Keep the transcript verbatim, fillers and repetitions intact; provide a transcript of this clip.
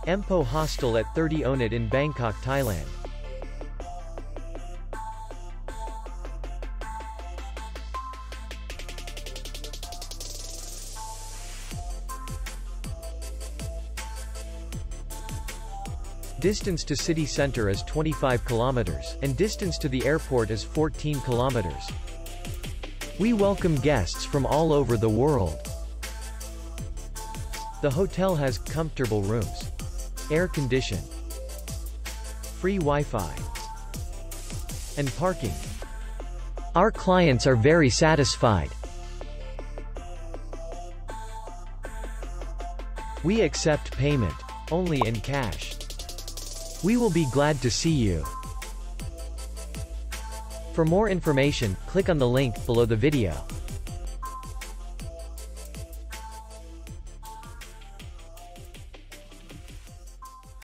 Empo Hostel at thirty Onnut in Bangkok, Thailand. Distance to city center is twenty-five kilometers, and distance to the airport is fourteen kilometers. We welcome guests from all over the world. The hotel has comfortable rooms, air condition, free Wi-Fi, and parking. Our clients are very satisfied. We accept payment only in cash. We will be glad to see you. For more information, click on the link below the video.